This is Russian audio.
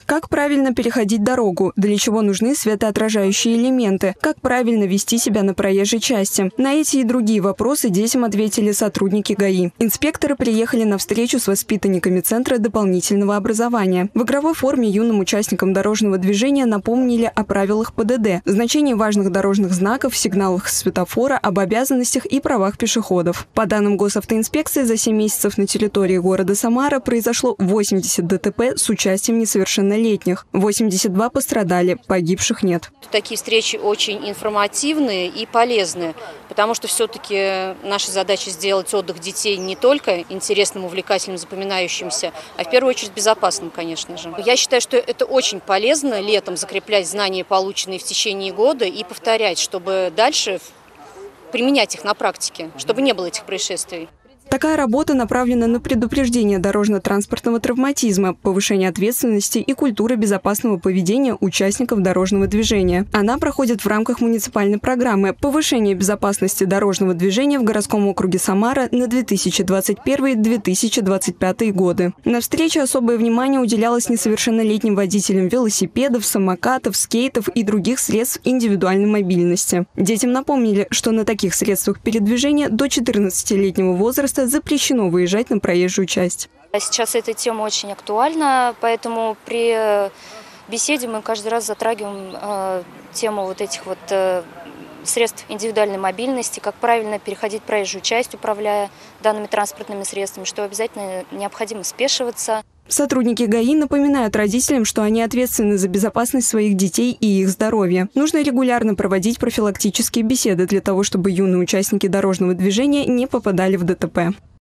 Как правильно переходить дорогу? Для чего нужны светоотражающие элементы? Как правильно вести себя на проезжей части? На эти и другие вопросы детям ответили сотрудники ГАИ. Инспекторы приехали на встречу с воспитанниками Центра дополнительного образования. В игровой форме юным участникам дорожного движения напомнили о правилах ПДД, значении важных дорожных знаков, сигналах светофора, об обязанностях и правах пешеходов. По данным госавтоинспекции, за 7 месяцев на территории города Самара произошло 80 ДТП с участием несовершеннолетних. 82 пострадали, погибших нет. Такие встречи очень информативные и полезные, потому что все-таки наша задача сделать отдых детей не только интересным, увлекательным, запоминающимся, а в первую очередь безопасным, конечно же. Я считаю, что это очень полезно летом закреплять знания, полученные в течение года, и повторять, чтобы дальше применять их на практике, чтобы не было этих происшествий. Такая работа направлена на предупреждение дорожно-транспортного травматизма, повышение ответственности и культуры безопасного поведения участников дорожного движения. Она проходит в рамках муниципальной программы «Повышение безопасности дорожного движения в городском округе Самара на 2021-2025 годы». На встрече особое внимание уделялось несовершеннолетним водителям велосипедов, самокатов, скейтов и других средств индивидуальной мобильности. Детям напомнили, что на таких средствах передвижения до 14-летнего возраста запрещено выезжать на проезжую часть. Сейчас эта тема очень актуальна, поэтому при беседе мы каждый раз затрагиваем тему вот этих вот средств индивидуальной мобильности, как правильно переходить проезжую часть, управляя данными транспортными средствами, что обязательно необходимо спешиваться. Сотрудники ГАИ напоминают родителям, что они ответственны за безопасность своих детей и их здоровье. Нужно регулярно проводить профилактические беседы для того, чтобы юные участники дорожного движения не попадали в ДТП.